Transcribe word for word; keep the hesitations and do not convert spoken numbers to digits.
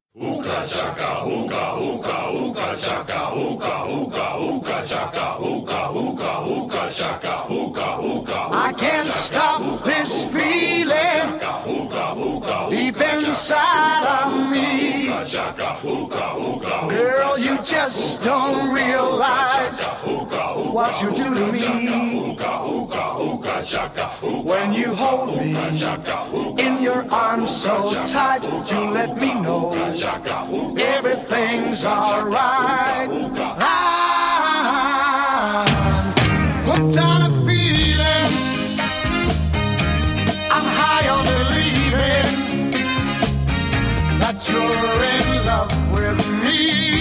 Hookah chaka, hookah, hookah, hookah chaka, hookah, hookah, hookah chaka, hookah, hookah, hookah chaka, hookah, hookah. I can't stop this feeling deep inside of me. Girl, you just don't realize what you do to me. When you hold me in your arms so tight, you let me know everything's alright. I'm hooked on a feeling, I'm high on believing that you're in love with me.